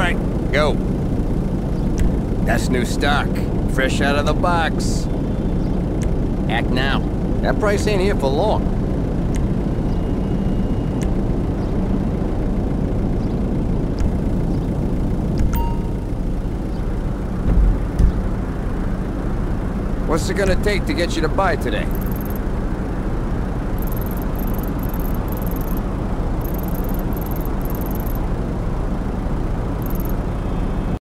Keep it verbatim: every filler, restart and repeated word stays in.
right, go. That's new stock, fresh out of the box. Act now. That price ain't here for long. What's it gonna take to get you to buy today?